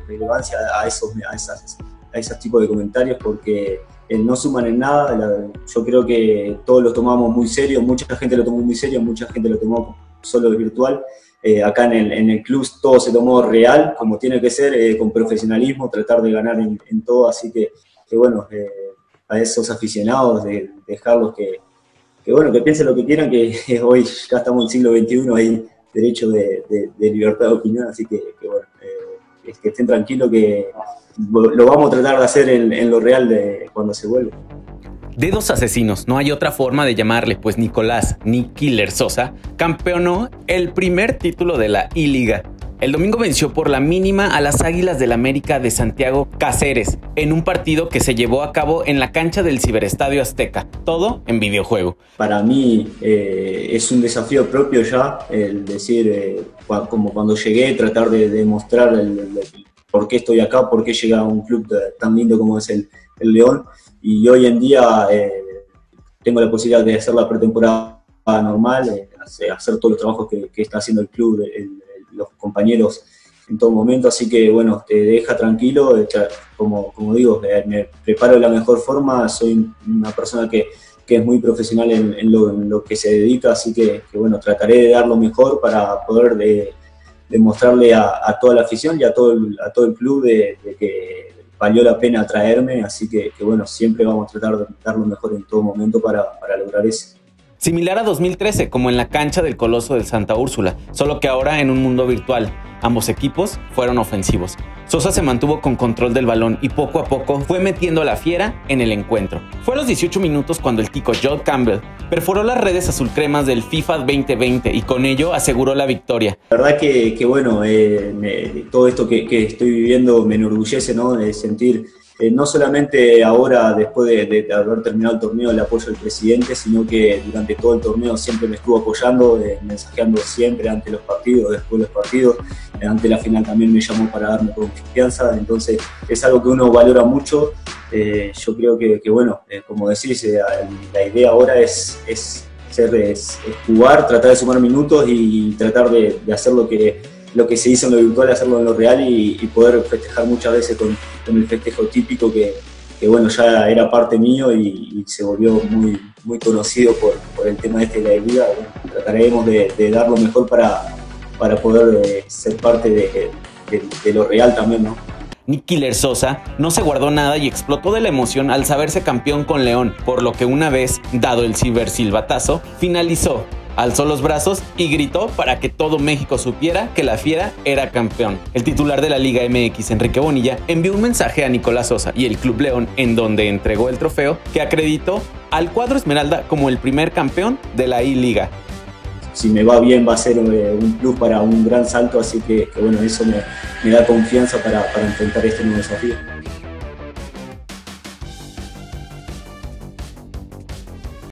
relevancia a esos tipos de comentarios porque no suman en nada. Yo creo que todos lo tomamos muy serio, mucha gente lo tomó muy serio, mucha gente lo tomó solo virtual. Acá en el club todo se tomó real, como tiene que ser, con profesionalismo, tratar de ganar en todo, así que bueno, a esos aficionados, de dejarlos que piensen lo que quieran, que hoy ya estamos en el siglo XXI, hay derecho de libertad de opinión, así que bueno, que estén tranquilos que lo vamos a tratar de hacer en lo real cuando se vuelva. Dedos asesinos, no hay otra forma de llamarle, pues Nicolás Nick Killer Sosa campeonó el primer título de la I-Liga. El domingo venció por la mínima a las Águilas del América de Santiago Cáceres en un partido que se llevó a cabo en la cancha del Ciberestadio Azteca, todo en videojuego. Para mí es un desafío propio ya, el decir, como cuando llegué, tratar de demostrar por qué estoy acá, por qué llegué a un club tan lindo como es el León. Y hoy en día tengo la posibilidad de hacer la pretemporada normal, hacer todos los trabajos que está haciendo el club, los compañeros en todo momento, así que bueno, te deja tranquilo, como digo, me preparo de la mejor forma, soy una persona que es muy profesional en lo que se dedica, así que bueno, trataré de dar lo mejor para poder demostrarle a toda la afición y a todo el club de que valió la pena traerme, así que bueno, siempre vamos a tratar de dar lo mejor en todo momento para lograr eso. Similar a 2013, como en la cancha del Coloso del Santa Úrsula, solo que ahora en un mundo virtual. Ambos equipos fueron ofensivos. Sosa se mantuvo con control del balón y poco a poco fue metiendo a la fiera en el encuentro. Fue a los 18 minutos cuando el tico Joel Campbell perforó las redes azulcremas del FIFA 2020 y con ello aseguró la victoria. La verdad que bueno, todo esto que estoy viviendo me enorgullece, ¿no? De sentir no solamente ahora, después de haber terminado el torneo, el apoyo del presidente, sino que durante todo el torneo siempre me estuvo apoyando, mensajeando siempre ante los partidos, después de los partidos, ante la final también me llamó para darme confianza, entonces es algo que uno valora mucho. Yo creo que bueno, como decís, la idea ahora es jugar, tratar de sumar minutos y tratar de hacer lo que se hizo en lo virtual, hacerlo en lo real y poder festejar muchas veces con el festejo típico que bueno, ya era parte mío y se volvió muy, muy conocido por el tema de la liga. Bueno, trataremos de dar lo mejor para poder ser parte de lo real también, ¿no? Nick Killer Sosa no se guardó nada y explotó de la emoción al saberse campeón con León, por lo que una vez dado el cibersilbatazo, finalizó, alzó los brazos y gritó para que todo México supiera que la fiera era campeón. El titular de la Liga MX, Enrique Bonilla, envió un mensaje a Nicolás Sosa y el Club León en donde entregó el trofeo que acreditó al cuadro Esmeralda como el primer campeón de la I-Liga. Si me va bien va a ser un plus para un gran salto, así que bueno, eso me da confianza para enfrentar este nuevo desafío.